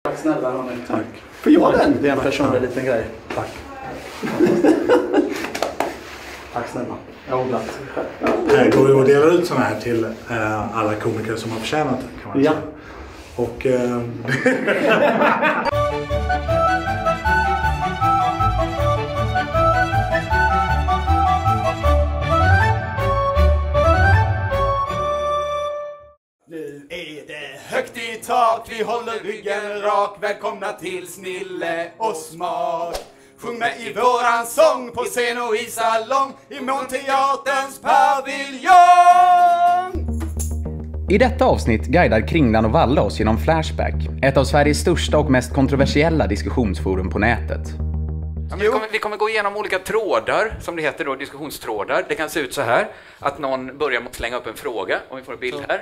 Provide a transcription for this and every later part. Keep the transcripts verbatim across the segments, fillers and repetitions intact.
Tack snälla hörni. Tack. Får jag den? Det är en personlig liten grej. Tack. Tack snälla. Jag har glatt. Här går det att dela ut sådana här till eh, alla komiker som har förtjänat det, kan man ja. säga. Och... Eh, Nu är det högt i tak, vi håller ryggen rak. Välkomna till Snille och Smak. Sjung med i våran sång på scen och i salong i Månteaterns paviljong. I detta avsnitt guidar Kringlan och Valle oss genom Flashback, ett av Sveriges största och mest kontroversiella diskussionsforum på nätet. Ja, vi, kommer, vi kommer gå igenom olika trådar, som det heter då, diskussionstrådar. Det kan se ut så här, att någon börjar med att slänga upp en fråga, om vi får en bild här.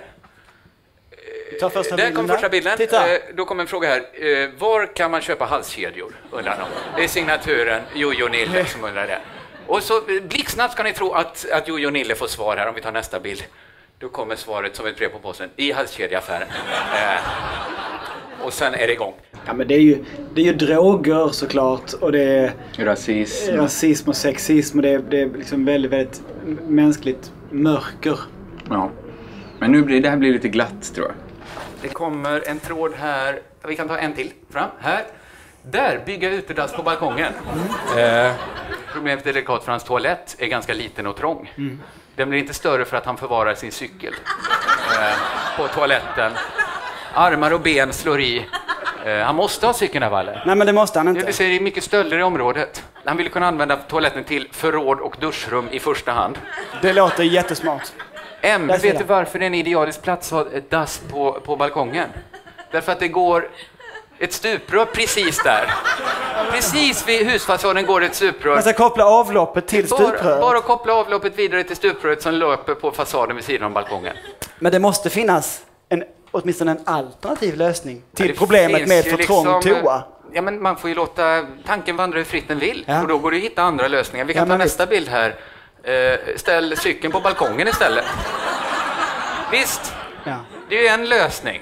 Ta första där kommer första bilden. Titta. Eh, då kommer en fråga här. Eh, var kan man köpa halskedjor? Undrar någon. Det är signaturen Jojo Nille som undrar det. Och så blixtsnabbt ska ni tro att, att Jojo Nille får svar här om vi tar nästa bild. Då kommer svaret som ett brev på posten i halskedjeaffären. Eh, och sen är det igång. Ja, men det är ju, det är ju droger såklart, och det är rasism, rasism och sexism, och det är, det är liksom väldigt, väldigt mänskligt mörker. Ja, men nu blir det här blir lite glatt, tror jag. Det kommer en tråd här. Vi kan ta en till. Fram. Här. Där. Bygga utedass på balkongen. Mm. Eh, problemet är delikat för hans toalett är ganska liten och trång. Mm. Den blir inte större för att han förvarar sin cykel eh, på toaletten. Armar och ben slår i. Eh, han måste ha cykeln här, Valle. Nej, men det måste han inte. Det ser mycket stölder i området. Han vill kunna använda toaletten till förråd och duschrum i första hand. Det låter jättesmart. M, vet du varför det är en idealisk plats att ha ett dass på, på balkongen? Därför att det går ett stuprör precis där. Precis vid husfasaden går ett stuprör. Man ska koppla avloppet till stupröret. Bara, bara koppla avloppet vidare till stupröret som löper på fasaden vid sidan om balkongen. Men det måste finnas en, åtminstone en alternativ lösning till ja, problemet med för trång liksom, toa. Ja, men man får ju låta tanken vandra hur fritt den vill. Ja. Och då går det att hitta andra lösningar. Vi kan ja, ta visst. nästa bild här. Uh, ställ cykeln på balkongen istället. Visst, ja. Det är ju en lösning.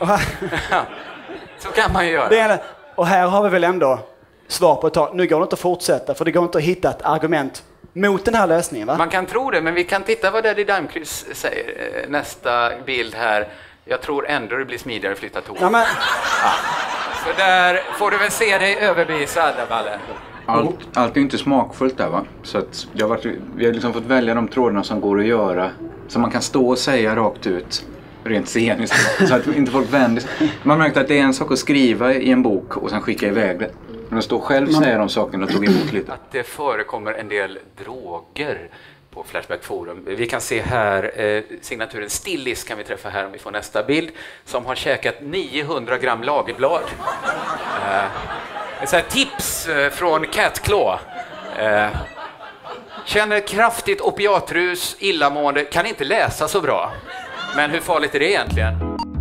Så kan man ju göra. Det är, och här har vi väl ändå svar på ett tag. Nu går det inte att fortsätta, för det går inte att hitta ett argument mot den här lösningen, va? Man kan tro det, men vi kan titta vad Daddy Daimkryss säger. Nästa bild här. Jag tror ändå det blir smidigare att flytta toa. Ja, men... ja. Så där får du väl se dig överbevisad, Valle. Allt, allt är ju inte smakfullt där, va? Så att jag har varit, vi har liksom fått välja de trådarna som går att göra, som man kan stå och säga rakt ut, rent sceniskt, så att inte folk vänder sig. Man märkte att det är en sak att skriva i en bok och sen skicka iväg det. Men att stå själv och säga de sakerna och tog emot lite. Att det förekommer en del droger på Flashback Forum. Vi kan se här eh, signaturen Stillis kan vi träffa här om vi får nästa bild, som har käkat niohundra gram lagerblad. Eh, ett så här tips eh, från Cat Claw. Eh, känner kraftigt opiatrus, illamående, kan inte läsa så bra. Men hur farligt är det egentligen?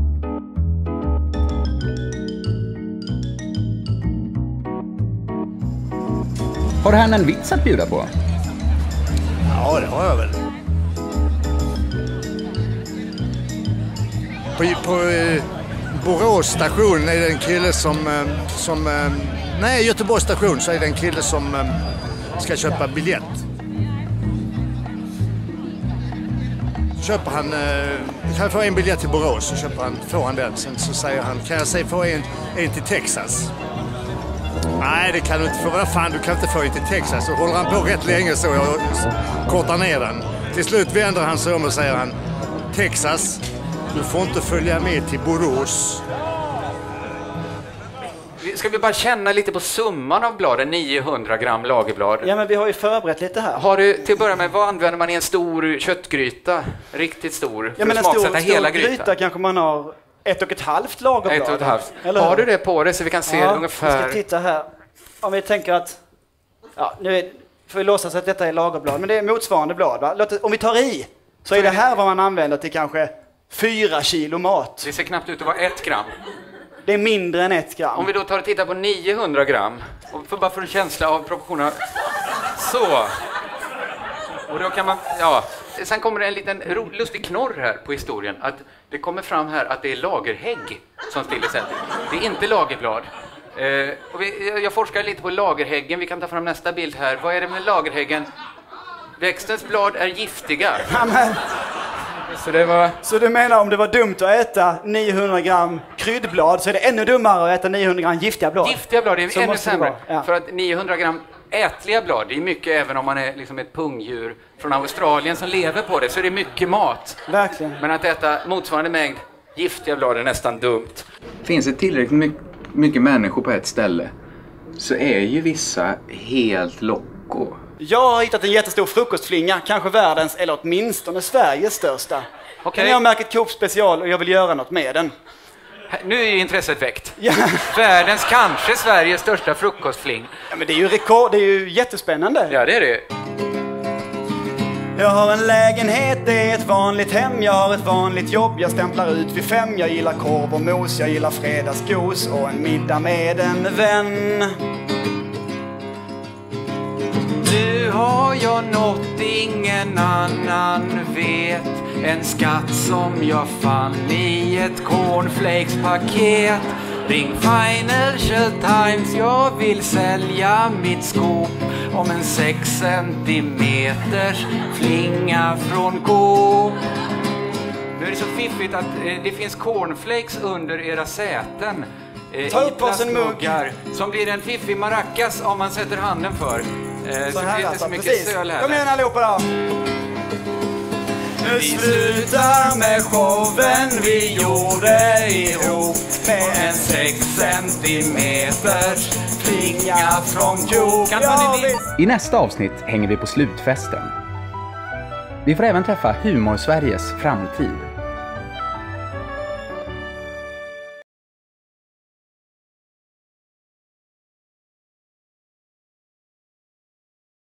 Har han en vits att bjuda på? Ja, det har jag väl. På, på eh, Borås station är det en kille som... Eh, som eh, nej, Göteborgs station så är det en kille som eh, ska köpa biljett. Köper han... Eh, kan jag få en biljett till Borås så köper han, får han den. Sen så säger han, kan jag säga få en, en till Texas? Nej, det kan du inte få. Vad fan, du kan inte få en till Texas. Så håller han på rätt länge så jag kortar ner den. Till slut vänder han sig om och säger han, Texas, du får inte följa med till Borås. Ska vi bara känna lite på summan av bladen, niohundra gram lagerblad? Ja, men vi har ju förberett lite här. Har du, till att börja med, vad använder man i en stor köttgryta? Riktigt stor. Ja, men en stor, stor gryta kanske man har ett och ett halvt lagerblad. Ett och ett halvt. Har du det på dig så vi kan se ja, ungefär? Vi ska titta här. Om vi tänker att... Ja, nu är, får vi låtsas att detta är lagerblad. Men det är motsvarande blad, va? Låt, om vi tar i så är det här vad man använder till kanske fyra kilo mat. Det ser knappt ut att vara ett gram. Det är mindre än ett gram. Om vi då tar och tittar på niohundra gram. Och för, bara för en känsla av proportionerna. Så. Och då kan man... Ja. Sen kommer det en liten ro, lustig knorr här på historien. Att det kommer fram här att det är lagerhägg som Stille sätter. Det är inte lagerblad. Eh, och vi, jag forskar lite på lagerhäggen. Vi kan ta fram nästa bild här. Vad är det med lagerhäggen? Växtens blad är giftiga. Amen. Så det var... Så du menar om det var dumt att äta niohundra gram kryddblad så är det ännu dummare att äta niohundra gram giftiga blad? Giftiga blad är Så ännu måste det sämre. vara, ja. För att niohundra gram ätliga blad, det är mycket även om man är liksom ett pungdjur från Australien som lever på det, så är det mycket mat. Verkligen. Men att äta motsvarande mängd giftiga blad är nästan dumt. Finns det tillräckligt my- mycket människor på ett ställe så är ju vissa helt locko. Jag har hittat en jättestor frukostflinga, kanske världens eller åtminstone Sveriges största. Okej. Jag har märkt Coop special och jag vill göra något med den. Nu är ju intresset väckt. Ja. Världens, kanske Sveriges största frukostfling. Ja, men det är ju rekord, det är ju jättespännande. Ja, det är det. Jag har en lägenhet, det är ett vanligt hem. Jag har ett vanligt jobb, jag stämplar ut vid fem. Jag gillar korv och mos, jag gillar fredagsgos och en middag med en vän. Nu har jag något ingen annan vet. En skatt som jag fann i ett cornflakespaket. Ring Financial Times, jag vill sälja mitt skop om en sex centimeters flinga från Coop. Nu är det så fiffigt att eh, det finns cornflakes under era säten. Eh, Ta i upp oss en mugg. plastmuggar, som blir en fiffig maracas om man sätter handen för. Eh, så Så det här blir inte alltså, så mycket precis. söl här. Kom igen allihopa då! Nu slutar med showen vi gjorde ihop med en sex centimeters flinga från Coop. Kan Ja, ni- vi- I nästa avsnitt hänger vi på slutfesten. Vi får även träffa Humor-Sveriges framtid.